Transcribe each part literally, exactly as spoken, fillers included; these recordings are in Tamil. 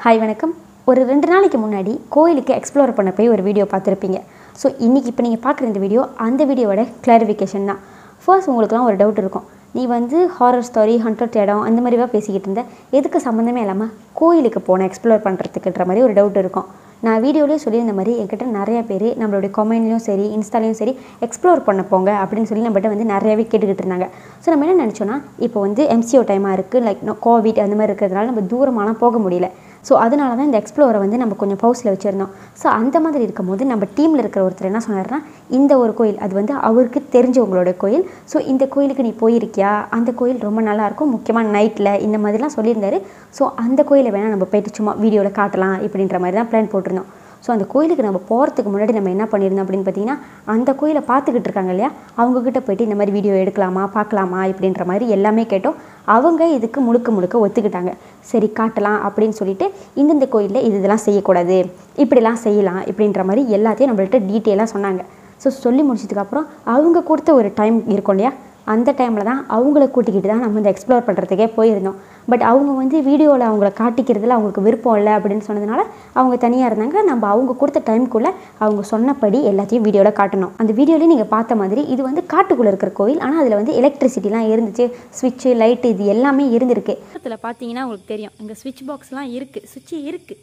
ஹாய் வணக்கம். ஒரு ரெண்டு நாளைக்கு முன்னாடி கோயிலுக்கு எக்ஸ்ப்ளோர் பண்ண போய் ஒரு வீடியோ பார்த்துருப்பீங்க. ஸோ இன்றைக்கி இப்போ நீங்கள் பார்க்குற இந்த வீடியோ அந்த வீடியோவோட கிளாரிஃபிகேஷன் தான். ஃபர்ஸ்ட் உங்களுக்குலாம் ஒரு டவுட் இருக்கும், நீ வந்து ஹாரர் ஸ்டோரி ஹண்ட்ரட் இடம் அந்த மாதிரிவா பேசிக்கிட்டு இருந்த, எதுக்கு சம்மந்தமே இல்லாமல் கோயிலுக்கு போனேன் எக்ஸ்ப்ளோர் பண்ணுறதுக்குன்ற மாதிரி ஒரு டவுட் இருக்கும். நான் வீடியோலேயே சொல்லியிருந்த மாதிரி என்கிட்ட நிறையா பேர் நம்மளுடைய கமெண்ட்லேயும் சரி இன்ஸ்டாலையும் சரி எக்ஸ்ப்ளோர் பண்ண போங்க அப்படின்னு சொல்லி நம்மகிட்ட வந்து நிறையாவே கேட்டுக்கிட்டு இருந்தாங்க. ஸோ நம்ம என்ன நினச்சோன்னா, இப்போ வந்து எம்சிஓ டைமாக இருக்குது, லைக் கோவிட் அந்த மாதிரி இருக்கிறதுனால நம்ம தூரமாலாம் போக முடியல. ஸோ அதனால தான் இந்த எக்ஸ்ப்ளோரை வந்து நம்ம கொஞ்சம் பவுஸில் வச்சுருந்தோம். ஸோ அந்த மாதிரி இருக்கும்போது நம்ம டீமில் இருக்கிற ஒருத்தர் என்ன சொன்னார்னா, இந்த ஒரு கோயில் அது வந்து அவருக்கு தெரிஞ்சவங்களோட கோயில், ஸோ இந்த கோயிலுக்கு நீ போயிருக்கியா, அந்த கோயில் ரொம்ப நல்லாயிருக்கும், முக்கியமாக நைட்டில் இந்த மாதிரிலாம் சொல்லியிருந்தாரு. ஸோ அந்த கோயிலை வேணால் நம்ம போய்ட்டு சும்மா வீடியோவில் காட்டலாம் இப்படின்ற மாதிரி தான் பிளான் போட்டிருந்தோம். ஸோ அந்த கோயிலுக்கு நம்ம போகிறதுக்கு முன்னாடி நம்ம என்ன பண்ணியிருந்தோம் அப்படின்னு பார்த்தீங்கன்னா, அந்த கோயிலை பார்த்துக்கிட்டு இருக்காங்க இல்லையா, அவங்கக்கிட்ட போய்ட்டு இந்த மாதிரி வீடியோ எடுக்கலாமா பார்க்கலாமா இப்படின்ற மாதிரி எல்லாமே கேட்டோம். அவங்க இதுக்கு முழுக்க முழுக்க ஒத்துக்கிட்டாங்க. சரி காட்டலாம் அப்படின்னு சொல்லிட்டு, இந்தந்த கோயிலில் இது இதெல்லாம் செய்யக்கூடாது, இப்படிலாம் செய்யலாம் இப்படின்ற மாதிரி எல்லாத்தையும் நம்மள்கிட்ட டீட்டெயிலாக சொன்னாங்க. ஸோ சொல்லி முடிச்சதுக்கப்புறம் அவங்க கொடுத்த ஒரு டைம் இருக்கும் இல்லையா, அந்த டைமில் தான் அவங்கள கூட்டிக்கிட்டு தான் நம்ம இந்த எக்ஸ்ப்ளோர் பண்ணுறதுக்கே போயிருந்தோம். பட் அவங்க வந்து வீடியோவில் அவங்கள காட்டிக்கிறதுல அவங்களுக்கு விருப்பம் இல்லை அப்படின்னு சொன்னதுனால அவங்க தனியாக இருந்தாங்க. நம்ம அவங்க கொடுத்த டைமுக்குள்ளே அவங்க சொன்னபடி எல்லாத்தையும் வீடியோவில் காட்டணும். அந்த வீடியோலேயே நீங்கள் பார்த்த மாதிரி இது வந்து காட்டுக்குள்ளே இருக்கிற கோயில், ஆனால் அதில் வந்து எலக்ட்ரிசிட்டிலாம் இருந்துச்சு, ஸ்விட்சு லைட்டு இது எல்லாமே இருந்திருக்கு. பக்கத்தில் பார்த்தீங்கன்னா உங்களுக்கு தெரியும், இங்கே ஸ்விட்ச் பாக்ஸ்லாம் இருக்குது, சுவிட்சு இருக்குது.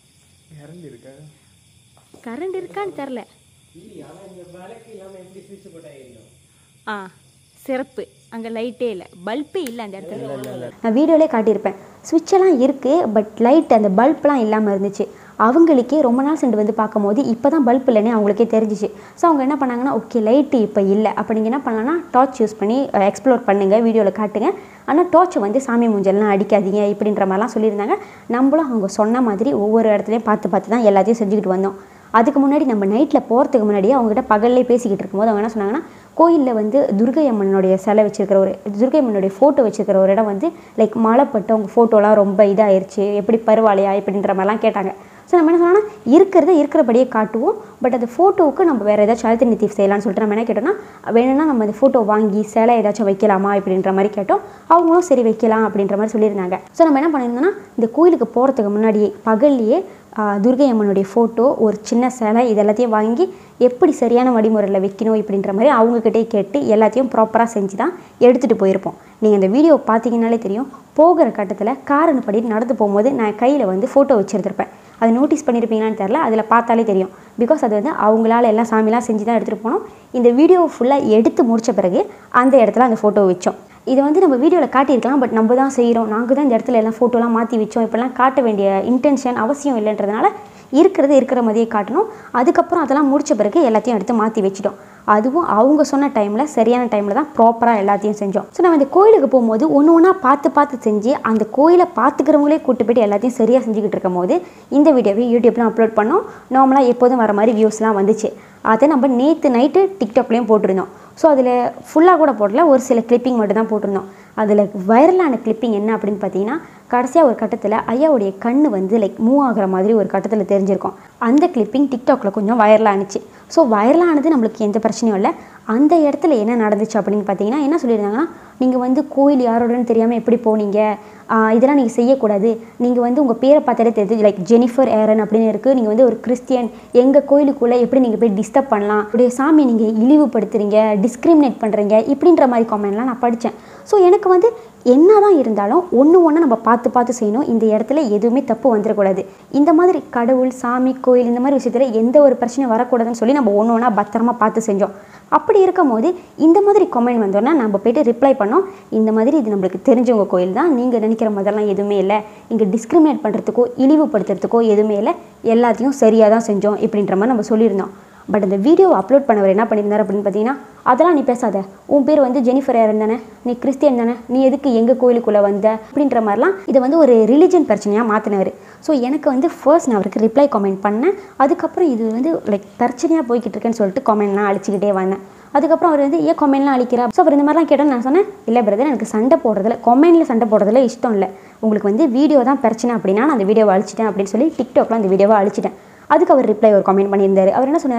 கரண்ட் இருக்கான்னு தெரில. ஆ சிறப்பு, அங்கே லைட்டே இல்லை, பல்பே இல்லை அந்த இடத்துல. நான் வீடியோலே காட்டியிருப்பேன், ஸ்விட்செல்லாம் இருக்குது பட் லைட் அந்த பல்ப்லாம் இல்லாமல் இருந்துச்சு. அவங்களுக்கே ரொம்ப நாள் சென்று வந்து பார்க்கும்போது இப்போ தான் பல்ப் இல்லைன்னு அவங்களுக்கே தெரிஞ்சிச்சு. ஸோ அவங்க என்ன பண்ணாங்கன்னா, ஓகே லைட்டு இப்போ இல்லை அப்போ நீங்கள் என்ன பண்ணலான்னா டார்ச் யூஸ் பண்ணி எக்ஸ்ப்ளோர் பண்ணுங்கள், வீடியோவில் காட்டுங்க, ஆனால் டார்ச்சை வந்து சாமி மூஞ்செல்லாம் அடிக்காதீங்க இப்படின்ற மாதிரிலாம் சொல்லியிருந்தாங்க. நம்மளும் அவங்க சொன்ன மாதிரி ஒவ்வொரு இடத்துலையும் பார்த்து பார்த்து தான் எல்லாத்தையும் செஞ்சுக்கிட்டு வந்தோம். அதுக்கு முன்னாடி நம்ம நைட்டில் போகிறதுக்கு முன்னாடியே அவங்ககிட்ட பகல்லே பேசிக்கிட்டு இருக்கும்போது அவங்க என்ன சொன்னாங்கன்னா, கோயிலில் வந்து துர்கை அம்மனுடைய சிலை வச்சுருக்கிற ஒரு துர்கை அம்மனுடைய ஃபோட்டோ வச்சுருக்கிற ஒரு இடம் வந்து லைக் மழைப்பட்டு அவங்க ஃபோட்டோலாம் ரொம்ப இதாகிடுச்சு, எப்படி பரவாயில்லையா இப்படின்ற மாதிரிலாம் கேட்டாங்க. ஸோ நம்ம என்ன சொன்னோன்னா, இருக்கிறத இருக்கிறபடியே காட்டுவோம், பட் அந்த ஃபோட்டோவுக்கு நம்ம வேறு ஏதாச்சும் அல்டர்னேட்டிவ் செய்யலாம்னு சொல்லிட்டு நம்ம என்ன கேட்டோம்னா, வேணும்னா நம்ம அந்த ஃபோட்டோ வாங்கி சிலை ஏதாச்சும் வைக்கலாமா இப்படின்ற மாதிரி கேட்டோம். அவங்களும் சரி வைக்கலாம் அப்படின்ற மாதிரி சொல்லியிருந்தாங்க. ஸோ நம்ம என்ன பண்ணியிருந்தோம்னா, இந்த கோயிலுக்கு போகிறதுக்கு முன்னாடியே பகல்லையே துர்கை அம்மனுடைய ஃபோட்டோ ஒரு சின்ன சிலை இது எல்லாத்தையும் வாங்கி எப்படி சரியான வழிமுறையில் வைக்கணும் இப்படின்ற மாதிரி அவங்கக்கிட்டே கேட்டு எல்லாத்தையும் ப்ராப்பராக செஞ்சு தான் எடுத்துகிட்டு போயிருப்போம். நீங்கள் இந்த வீடியோ பார்த்தீங்கன்னாலே தெரியும், போகிற கட்டத்தில் காரன்னு படிட்டு நடந்து போகும்போது நான் கையில் வந்து ஃபோட்டோ வச்சுருந்துருப்பேன். அதை நோட்டீஸ் பண்ணியிருப்பீங்களான்னு தெரில, அதில் பார்த்தாலே தெரியும். பிகாஸ் அது வந்து அவங்களால எல்லாம் சாமிலாம் செஞ்சு தான் எடுத்துகிட்டு போனோம். இந்த வீடியோ ஃபுல்லாக எடுத்து முடித்த பிறகு அந்த இடத்துல அந்த ஃபோட்டோ வச்சோம். இதை வந்து நம்ம வீடியோவில் காட்டியிருக்கலாம், பட் நம்ம தான் செய்கிறோம், நாங்கள் தான் இந்த இடத்துல எல்லாம் ஃபோட்டோலாம் மாற்றி வச்சோம், இப்போலாம் காட்ட வேண்டிய இன்டென்ஷன் அவசியம் இல்லைன்றதுனால இருக்கிறது இருக்கிற மாதிரியே காட்டணும். அதுக்கப்புறம் அதெல்லாம் முடித்த பிறகு எல்லாத்தையும் எடுத்து மாற்றி வச்சிட்டோம். அதுவும் அவங்க சொன்ன டைமில் சரியான டைமில் தான் ப்ராப்பராக எல்லாத்தையும் செஞ்சோம். ஸோ நம்ம இந்த கோயிலுக்கு போகும்போது ஒன்று ஒன்றா பார்த்து பார்த்து செஞ்சு அந்த கோயிலை பார்த்துக்கிறவங்களே கூட்டு போய்ட்டு எல்லாத்தையும் சரியாக செஞ்சுக்கிட்டு இருக்கும் போது இந்த வீடியோவை யூடியூப்லாம் அப்லோட் பண்ணோம். நார்மலாக எப்போதும் வர மாதிரி வியூஸ்லாம் வந்துச்சு. அதை நம்ம நேற்று நைட்டு டிக்டாக்லேயும் போட்டிருந்தோம். ஸோ அதில் ஃபுல்லாக கூட போடல, ஒரு சில கிளிப்பிங் மட்டும் தான் போட்டிருந்தோம். அதில் வைரலான கிளிப்பிங் என்ன அப்படின்னு பார்த்தீங்கன்னா, கடைசியாக ஒரு கட்டத்தில் ஐயாவுடைய கண் வந்து லைக் மூவ் ஆகிற மாதிரி ஒரு கட்டத்தில் தெரிஞ்சிருக்கும். அந்த கிளிப்பிங் டிக்டாக்ல கொஞ்சம் வைரலானுச்சு. ஸோ வைரலானது நம்மளுக்கு எந்த பிரச்சனையும் இல்லை. அந்த இடத்துல என்ன நடந்துச்சு அப்படின்னு பார்த்தீங்கன்னா, என்ன சொல்லியிருந்தாங்கன்னா, நீங்கள் வந்து கோயில் யாரோடன்னு தெரியாமல் எப்படி போனீங்க, இதெல்லாம் நீங்கள் செய்யக்கூடாது, நீங்கள் வந்து உங்கள் பேரை பார்த்தாலே தெரியுது லைக் ஜெனிஃபர் ஏரன் அப்படின்னு இருக்குது, நீங்கள் வந்து ஒரு கிறிஸ்டியன், எங்கள் கோயிலுக்குள்ளே எப்படி நீங்கள் போய் டிஸ்டர்ப் பண்ணலாம், உடைய சாமியை நீங்கள் இழிவுபடுத்துறீங்க, டிஸ்கிரிமினேட் பண்ணுறீங்க இப்படின்ற மாதிரி காமெண்ட்லாம் நான் படித்தேன். ஸோ எனக்கு வந்து என்ன தான் இருந்தாலும் ஒன்று ஒன்று நம்ம பார்த்து பார்த்து செய்யணும். இந்த இடத்துல எதுவுமே தப்பு வந்துடக்கூடாது. இந்த மாதிரி கடவுள் சாமி கோயில் இந்த மாதிரி விஷயத்தில் எந்த ஒரு பிரச்சனையும் வரக்கூடாதுன்னு சொல்லி நம்ம ஒன்று ஒன்றா பத்திரமா பார்த்து செஞ்சோம். அப்படி இருக்கும் போது இந்த மாதிரி கமெண்ட் வந்தோன்னா நம்ம போய்ட்டு ரிப்ளை பண்ணோம், இந்த மாதிரி இது நம்மளுக்கு தெரிஞ்சவங்க கோயில் தான், நீங்கள் நினைக்கிற மாதிரிலாம் எதுவுமே இல்லை, இங்கே டிஸ்கிரிமினேட் பண்ணுறதுக்கோ இழிவுபடுத்துறதுக்கோ எதுவுமே இல்லை, எல்லாத்தையும் சரியாக தான் செஞ்சோம் இப்படின்ற மாதிரி நம்ம சொல்லியிருந்தோம். பட் அந்த வீடியோவை அப்லோட் பண்ணவர் என்ன பண்ணியிருந்தார் அப்படின்னு பார்த்தீங்கன்னா, அதெல்லாம் நீ பேசாத, உன் பேர் வந்து ஜெனிஃபர் ஏரன் தானே, நீ கிறிஸ்டியன் தானே, நீ எதுக்கு எங்கள் கோயிலுக்குள்ளே வந்த அப்படின்ற மாதிரிலாம் இதை வந்து ஒரு ரிலிஜன் பிரச்சனையாக மாற்றினார். ஸோ எனக்கு வந்து ஃபர்ஸ்ட் நான் அவருக்கு ரிப்ளை கமெண்ட் பண்ணேன். அதுக்கப்புறம் இது வந்து லைக் பிரச்சனையாக போய்கிட்டு இருக்கேன்னு சொல்லிட்டு கமெண்ட்லாம் அழிச்சிக்கிட்டே வந்தேன். அதுக்கப்புறம் அவர் வந்து ஏன் கமெண்ட்லாம் அழிக்கிறா, ஸோ அவர் இந்த மாதிரிலாம் கேட்டோன்னு நான் சொன்னேன், இல்லை பிரதர் எனக்கு சண்டை போடுறதில்ல, கமெண்ட்டில் சண்டை போடுறதில்ல இஷ்டம் இல்லை, உங்களுக்கு வந்து வீடியோ தான் பிரச்சனை அப்படின்னா நான் அந்த வீடியோவை அழிச்சிட்டேன் அப்படின்னு சொல்லி டிக்டாக்ல அந்த வீடியோவை அழிச்சிட்டேன். அதுக்கு அவர் ரிப்ளை ஒரு கமெண்ட் பண்ணியிருந்தார். அவர் என்ன சொன்னார்னா,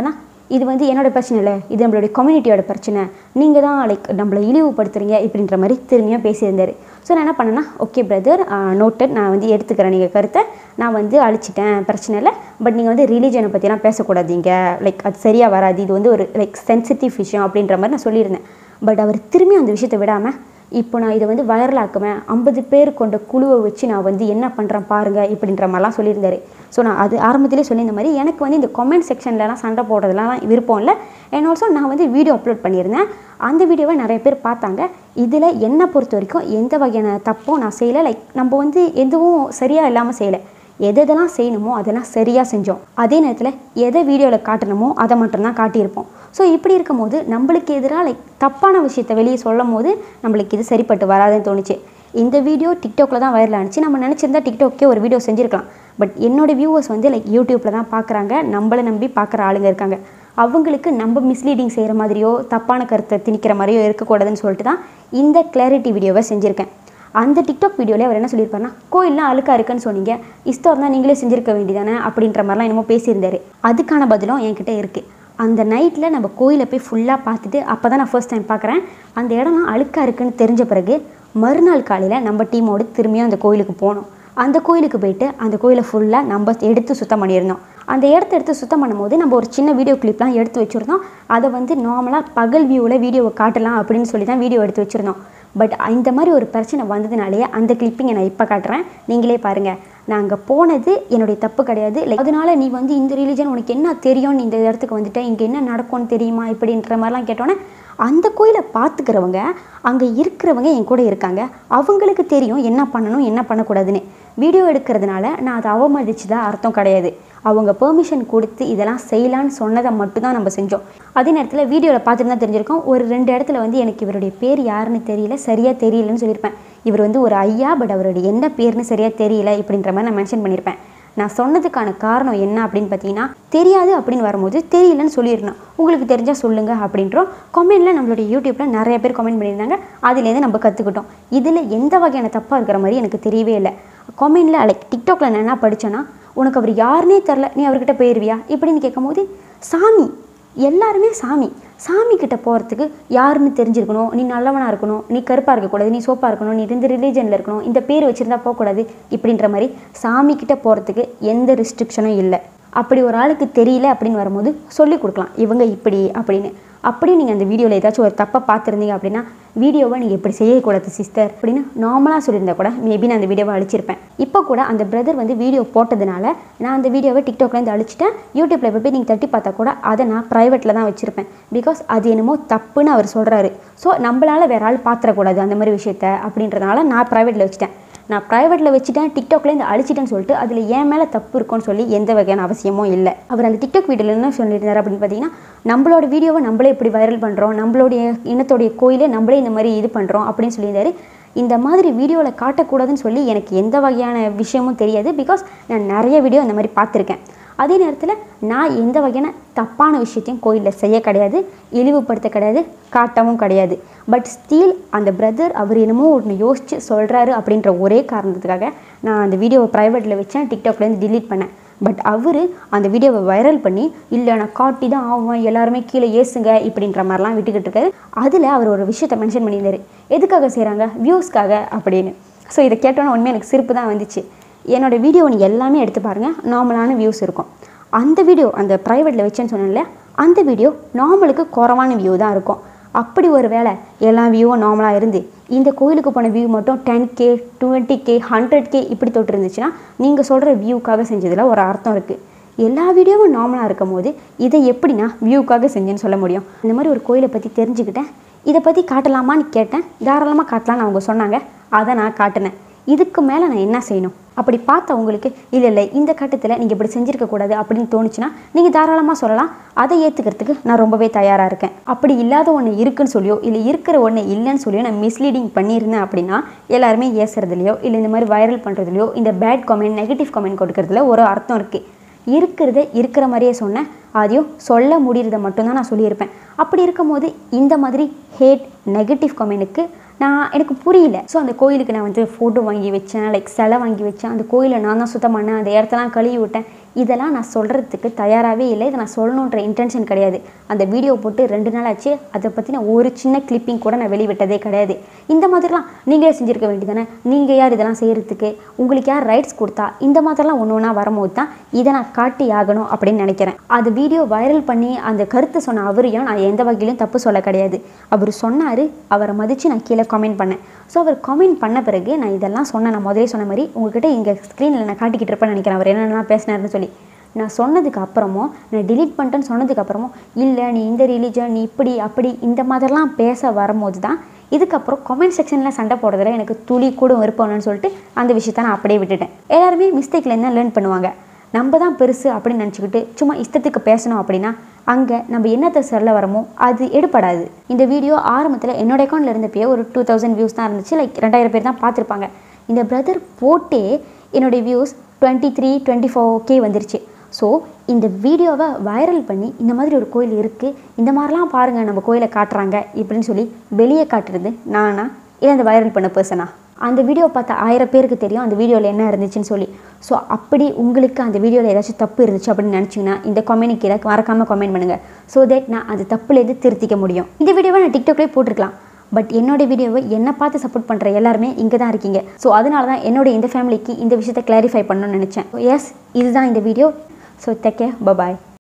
இது வந்து என்னோட பிரச்சனை இல்லை, இது நம்மளுடைய கம்யூனிட்டியோட பிரச்சனை, நீங்கள் தான் லைக் நம்மளை இழிவுபடுத்துறீங்க இப்படின்ற மாதிரி திரும்பியும் பேசியிருந்தார். ஸோ நான் என்ன பண்ணேன்னா, ஓகே பிரதர், நோட்டட், நான் வந்து எடுத்துக்கிறேன் நீங்கள் கருத்தை, நான் வந்து அழிச்சிட்டேன், பிரச்சனை இல்லை. பட் நீங்கள் வந்து ரிலீஜனை பற்றிலாம் பேசக்கூடாதீங்க, லைக் அது சரியாக வராது, இது வந்து ஒரு லைக் சென்சிட்டிவ் விஷயம் அப்படின்ற மாதிரி நான் சொல்லியிருந்தேன். பட் அவர் திரும்பி அந்த விஷயத்தை விடாமல், இப்போ நான் இதை வந்து வைரலாக்குவேன், ஐம்பது பேர் கொண்ட குழுவை வச்சு நான் வந்து என்ன பண்ணுறேன் பாருங்கள் இப்படின்ற மாதிரிலாம் சொல்லியிருந்தாரு. ஸோ நான் அது ஆரம்பத்திலே சொல்லியிருந்த மாதிரி எனக்கு வந்து இந்த கமெண்ட் செக்ஷன்லலாம் சண்டை போடுறதுலாம் விருப்பம் இல்லை. அண்ட் ஆல்சோ நான் வந்து வீடியோ அப்லோட் பண்ணியிருந்தேன், அந்த வீடியோவை நிறைய பேர் பார்த்தாங்க. இதில் என்னை பொறுத்த வரைக்கும் எந்த வகையான தப்பும் நான் செய்யலை. லைக் நம்ம வந்து எதுவும் சரியாக இல்லாமல் செய்யலை, எது எதெல்லாம் செய்யணுமோ அதெல்லாம் சரியாக செஞ்சோம். அதே நேரத்தில் எதை வீடியோவில் காட்டணுமோ அதை மட்டும்தான் காட்டியிருப்போம். ஸோ இப்படி இருக்கும் போது நம்மளுக்கு எதிராக லைக் தப்பான விஷயத்தை வெளியே சொல்லும் போது நம்மளுக்கு இது சரிப்பட்டு வராதுன்னு தோணுச்சு. இந்த வீடியோ டிக்டாக்ல தான் வைரல் ஆனிச்சு. நம்ம நினச்சிருந்தா டிக்டாக்கே ஒரு வீடியோ செஞ்சுருக்கலாம். பட் என்னோடய வியூவர்ஸ் வந்து லைக் யூடியூப்பில் தான் பார்க்குறாங்க, நம்மளை நம்பி பார்க்குற ஆளுங்க இருக்காங்க. அவங்களுக்கு நம்ம மிஸ்லீடிங் செய்கிற மாதிரியோ தப்பான கருத்தை திணிக்கிற மாதிரியோ இருக்கக்கூடாதுன்னு சொல்லிட்டு தான் இந்த கிளாரிட்டி வீடியோவை செஞ்சுருக்கேன். அந்த டிக்டாக் வீடியோவில் அவர் என்ன சொல்லியிருப்பாருன்னா, கோயிலெலாம் அழுக்காக இருக்குன்னு சொன்னீங்க, இஸ்தோர் தான் நீங்களே செஞ்சுருக்க வேண்டியதானே அப்படின்ற மாதிரிலாம் என்னமோ பேசியிருந்தார். அதுக்கான பதிலும் என்கிட்ட இருக்குது. அந்த நைட்டில் நம்ம கோயிலை போய் ஃபுல்லாக பார்த்துட்டு, அப்போ தான் நான் ஃபர்ஸ்ட் டைம் பார்க்குறேன், அந்த இடம்லாம் அழுக்காக இருக்குன்னு தெரிஞ்ச பிறகு மறுநாள் காலையில் நம்ம டீமோடு திரும்பியும் அந்த கோயிலுக்கு போனோம். அந்த கோயிலுக்கு போயிட்டு அந்த கோயிலை ஃபுல்லாக நம்ம எடுத்து சுத்தம் பண்ணியிருந்தோம். அந்த இடத்த எடுத்து சுத்தம் பண்ணும்போது நம்ம ஒரு சின்ன வீடியோ கிளிப்லாம் எடுத்து வச்சுருந்தோம். அதை வந்து நார்மலாக பகல் வியூவில் வீடியோவை காட்டலாம் அப்படின்னு சொல்லி தான் வீடியோ எடுத்து வச்சுருந்தோம். பட் இந்த மாதிரி ஒரு பிரச்சனை வந்ததுனாலேயே அந்த கிளிப்பிங்கை நான் இப்போ காட்டுறேன், நீங்களே பாருங்கள். நான் அங்கே போனது என்னுடைய தப்பு கிடையாது. லைக் அதனால் நீ வந்து இந்த ரிலீஜன் உனக்கு என்ன தெரியும், நீ இந்த இடத்துக்கு வந்துட்டேன், இங்கே என்ன நடக்கும்னு தெரியுமா இப்படின்ற மாதிரிலாம் கேட்டோன்னே, அந்த கோயிலை பார்த்துக்கிறவங்க அங்கே இருக்கிறவங்க என் கூட இருக்காங்க, அவங்களுக்கு தெரியும் என்ன பண்ணணும் என்ன பண்ணக்கூடாதுன்னு. வீடியோ எடுக்கிறதுனால நான் அதை அவமதிச்சதா அர்த்தம் கிடையாது. அவங்க பெர்மிஷன் கொடுத்து இதெல்லாம் செய்யலான்னு சொன்னதை மட்டும்தான் நம்ம செஞ்சோம். அதே நேரத்தில் வீடியோவில் பார்த்துட்டு தான் தெரிஞ்சிருக்கோம், ஒரு ரெண்டு இடத்துல வந்து எனக்கு இவருடைய பேர் யாருன்னு தெரியல, சரியாக தெரியலன்னு சொல்லியிருப்பேன். இவர் வந்து ஒரு ஐயா, பட் அவருடைய என்ன பேர்னு சரியாக தெரியல இப்படின்ற மாதிரி நான் மென்ஷன் பண்ணியிருப்பேன். நான் சொன்னதுக்கான காரணம் என்ன அப்படின்னு பார்த்தீங்கன்னா, தெரியாது அப்படின்னு வரும்போது தெரியலன்னு சொல்லிடணும், உங்களுக்கு தெரிஞ்சால் சொல்லுங்கள் அப்படின்றோம். கமெண்டில் நம்மளுடைய யூடியூப்பில் நிறைய பேர் கமெண்ட் பண்ணியிருந்தாங்க, அதுலேருந்து நம்ம கற்றுக்கிட்டோம். இதில் எந்த வகையான தப்பாக இருக்கிற மாதிரி எனக்கு தெரியவே இல்லை. கமெண்டில் லைக் டிக்டாக்ல நான் என்ன படித்தேன்னா, உனக்கு அவர் யாருன்னே தெரில, நீ அவர்கிட்ட போயிடுவியா இப்படின்னு கேட்கும் போது, சாமி, எல்லாருமே சாமி, சாமிக்கிட்ட போகிறதுக்கு யாருன்னு தெரிஞ்சிருக்கணும், நீ நல்லவனாக இருக்கணும், நீ கருப்பாக இருக்கக்கூடாது, நீ சோப்பாக இருக்கணும், நீ இந்த ரிலீஜனில் இருக்கணும், இந்த பேர் வச்சுருந்தா போகக்கூடாது இப்படின்ற மாதிரி சாமிக்கிட்ட போகிறதுக்கு எந்த ரெஸ்ட்ரிக்ஷனும் இல்லை. அப்படி ஒரு ஆளுக்கு தெரியல அப்படின்னு வரும்போது சொல்லி கொடுக்கலாம், இவங்க இப்படி அப்படின்னு. அப்படி நீங்கள் அந்த வீடியோவில் ஏதாச்சும் ஒரு தப்பை பார்த்துருந்தீங்க அப்படின்னா, வீடியோவை நீங்கள் இப்படி செய்யக்கூடாது சிஸ்டர் அப்படின்னு நார்மலாக சொல்லியிருந்தா கூட மேபி நான் அந்த வீடியோவை அழிச்சிருப்பேன். இப்போ கூட அந்த பிரதர் வந்து வீடியோ போட்டதுனால நான் அந்த வீடியோவை டிக்டாக்லேருந்து அழிச்சிட்டேன். யூடியூப்பில் இப்போ போய் நீங்கள் தட்டி பார்த்தா கூட அதை நான் ப்ரைவேட்டில் தான் வச்சுருப்பேன். பிகாஸ் அது என்னமோ தப்புன்னு அவர் சொல்கிறாரு. ஸோ நம்மளால் வேற ஆள் பார்த்துடக்கூடாது அந்த மாதிரி விஷயத்த அப்படின்றதுனால நான் ப்ரைவேட்டில் வச்சுட்டேன். நான் ப்ரைவேட்டில் வச்சுட்டேன், டிக்டாக்லேருந்து அழிச்சிட்டேன்னு சொல்லிட்டு அதில் ஏன் மேலே தப்பு இருக்குன்னு சொல்லி எந்த வகையான அவசியமும் இல்லை. அவர் அந்த டிக்டாக் வீடியோவில் என்ன சொல்லியிருந்தார் அப்படின்னு பார்த்தீங்கன்னா, நம்மளோட வீடியோவை நம்மளே இப்படி வைரல் பண்ணுறோம், நம்மளுடைய இனத்தோடைய கோயிலே நம்மளே இந்த மாதிரி இது பண்ணுறோம் அப்படின்னு சொல்லியிருந்தாரு. இந்த மாதிரி வீடியோவில் காட்டக்கூடாதுன்னு சொல்லி எனக்கு எந்த வகையான விஷயமும் தெரியாது. பிகாஸ் நான் நிறைய வீடியோ அந்த மாதிரி பார்த்துருக்கேன். அதே நேரத்தில் நான் எந்த வகையான தப்பான விஷயத்தையும் கோயிலில் செய்ய கிடையாது, இழிவுபடுத்த கிடையாது, காட்டவும் கிடையாது. பட் ஸ்டில் அந்த பிரதர் அவர் என்னமோ ஒன்று யோசித்து சொல்கிறாரு அப்படின்ற ஒரே காரணத்துக்காக நான் அந்த வீடியோவை ப்ரைவேட்டில் வச்சேன், டிக்டாக்லேருந்து டிலீட் பண்ணேன். பட் அவர் அந்த வீடியோவை வைரல் பண்ணி, இல்லை நான் காட்டி தான் ஆவேன், எல்லாருமே கீழே ஏசுங்க இப்படின்ற மாதிரிலாம் விட்டுக்கிட்டு இருக்காரு. அதில் அவர் ஒரு விஷயத்தை மென்ஷன் பண்ணியிருந்தார், எதுக்காக செய்கிறாங்க, வியூஸ்க்காக அப்படின்னு. ஸோ இதை கேட்டோன்னே உண்மையாக எனக்கு சிரிப்பு தான் வந்துச்சு. என்னோடய வீடியோ நீங்கள் எல்லாமே எடுத்து பாருங்கள், நார்மலான வியூஸ் இருக்கும். அந்த வீடியோ அந்த ப்ரைவேட்டில் வச்சேன்னு சொன்னேன்ல, அந்த வீடியோ நார்மலுக்கு குறைவான வியூ தான் இருக்கும். அப்படி ஒரு வேளை எல்லா வியூவும் நார்மலாக இருந்து இந்த கோயிலுக்கு போன வியூ மட்டும் ten K twenty K hundred K இப்படி தொட்டு இருந்துச்சுன்னா நீங்கள் சொல்கிற வியூக்காக செஞ்சதில் ஒரு அர்த்தம் இருக்குது. எல்லா வீடியோவும் நார்மலாக இருக்கும் போது இதை எப்படி நான் வியூக்காக செஞ்சேன்னு சொல்ல முடியும்? இந்த மாதிரி ஒரு கோயிலை பற்றி தெரிஞ்சுக்கிட்டேன், இதை பற்றி காட்டலாமான்னு கேட்டேன், தாராளமாக காட்டலான்னு அவங்க சொன்னாங்க, அதை நான் காட்டினேன். இதுக்கு மேலே நான் என்ன செய்யணும்? அப்படி பார்த்தா உங்களுக்கு இல்லை இல்லை இந்த கட்டத்தில் நீங்கள் இப்படி செஞ்சுருக்கக்கூடாது அப்படின்னு தோணுச்சுன்னா நீங்கள் தாராளமாக சொல்லலாம், அதை ஏற்றுக்கிறதுக்கு நான் ரொம்பவே தயாராக இருக்கேன். அப்படி இல்லாத ஒன்று இருக்குன்னு சொல்லியோ இல்லை இருக்கிற ஒன்று இல்லைன்னு சொல்லியோ நான் மிஸ்லீடிங் பண்ணியிருந்தேன் அப்படின்னா எல்லாருமே ஏசுறதுலையோ இல்லை இந்த மாதிரி வைரல் பண்ணுறதுலையோ இந்த பேட் கமெண்ட் நெகட்டிவ் கமெண்ட் கொடுக்கறதுல ஒரு அர்த்தம் இருக்குது. இருக்கிறத இருக்கிற மாதிரியே சொன்னேன், அதையும் சொல்ல முடிகிறத மட்டும்தான் நான் சொல்லியிருப்பேன். அப்படி இருக்கும் போது இந்த மாதிரி ஹேட் நெகட்டிவ் கமெண்ட்டுக்கு நான் எனக்கு புரியல. ஸோ அந்த கோயிலுக்கு நான் வந்து ஃபோட்டோ வாங்கி வச்சேன், லைக் சிலை வாங்கி வச்சேன், அந்த கோயிலை நான் தான் சுத்தம் பண்ணேன், அந்த இடத்தெல்லாம் கழுவி விட்டேன், இதெல்லாம் நான் சொல்கிறதுக்கு தயாராகவே இல்லை. இதை நான் சொல்லணுன்ற இன்டென்ஷன் கிடையாது. அந்த வீடியோ போட்டு ரெண்டு நாள் ஆச்சு. அதை பற்றின ஒரு சின்ன கிளிப்பிங் கூட நான் வெளிவிட்டதே கிடையாது. இந்த மாதிரிலாம் நீங்களே செஞ்சுருக்க வேண்டியதானே. நீங்கள் யார் இதெல்லாம் செய்கிறதுக்கு? உங்களுக்கு யார் ரைட்ஸ் கொடுத்தா? இந்த மாதிரிலாம் ஒன்று ஒன்றா வரும்போது தான் இதை நான் காட்டி ஆகணும் அப்படின்னு நினைக்கிறேன். அது வீடியோ வைரல் பண்ணி அந்த கருத்து சொன்ன அவரையும் நான் எந்த வகையிலும் தப்பு சொல்ல கிடையாது. அவர் சொன்னார், அவரை மதித்து நான் கீழே கமெண்ட் பண்ணேன். ஸோ அவர் கமெண்ட் பண்ண பிறகு நான் இதெல்லாம் சொன்னேன். நான் முதலே சொன்ன மாதிரி உங்கள்கிட்ட இங்கே ஸ்க்ரீனில் நான் காட்டிக்கிட்டு இருப்பேன்னு நினைக்கிறேன் அவர் என்னென்னலாம் பேசினாருன்னு சொல்லி. நான் சொன்னதுக்கு அப்புறமும் நான் டிலீட் பண்ணிட்டேன்னு சொன்னதுக்கு அப்புறமும் இல்லை நீ இந்த ரிலீஜன் நீ இப்படி அப்படி இந்த மாதிரிலாம் பேச வரும்போது தான் இதுக்கப்புறம் கமெண்ட் செக்ஷனில் சண்டை போடுறதுல எனக்கு துளி கூட விருப்பம்னு சொல்லிட்டு அந்த விஷயத்த நான் அப்படியே விட்டுட்டேன். எல்லாருமே மிஸ்டேக்கில் என்ன லேர்ன் பண்ணுவாங்க. நம்ம தான் பெருசு அப்படின்னு நினச்சிக்கிட்டு சும்மா இஷ்டத்துக்கு பேசணும் அப்படின்னா அங்கே நம்ம என்னத்தை சொல்ல வரமோ அது எடுப்படாது. இந்த வீடியோ ஆரம்பத்தில் என்னோட அக்கௌண்ட்டில் இருந்தப்பயே ஒரு டூ தௌசண்ட் வியூஸ் தான் இருந்துச்சு. லைக் ரெண்டாயிரம் பேர் தான் பார்த்துருப்பாங்க. இந்த பிரதர் போட்டே என்னுடைய views twenty three twenty four K வந்துருச்சு. ஸோ இந்த வீடியோவை வைரல் பண்ணி இந்த மாதிரி ஒரு கோயில் இருக்குது, இந்த மாதிரிலாம் பாருங்கள் நம்ம கோயிலை காட்டுறாங்க இப்படின்னு சொல்லி வெளியே காட்டுறது நானா இல்லை அந்த வைரல் பண்ண பர்சனா? அந்த வீடியோ பார்த்த ஆயிரம் பேருக்கு தெரியும் அந்த வீடியோவில் என்ன இருந்துச்சுன்னு சொல்லி. ஸோ அப்படி உங்களுக்கு அந்த வீடியோவில் ஏதாச்சும் தப்பு இருந்துச்சு அப்படின்னு நினச்சிங்கன்னா இந்த கமெண்ட் கீழே மறக்காமல் கமெண்ட் பண்ணுங்கள். ஸோ தட் நான் அந்த தப்புலேருந்து திருத்திக்க முடியும். இந்த வீடியோவை நான் டிக்டாக்லேயே போட்டிருக்கலாம். பட் என்னோடய வீடியோவை என்னை பார்த்து சப்போர்ட் பண்ணுற எல்லாருமே இங்கே தான் இருக்கீங்க. ஸோ அதனால தான் என்னோட இந்த ஃபேமிலிக்கு இந்த விஷயத்தை கிளாரிஃபை பண்ணணும்னு நினச்சேன். எஸ் இதுதான் இந்த video. So take care, bye பாய்.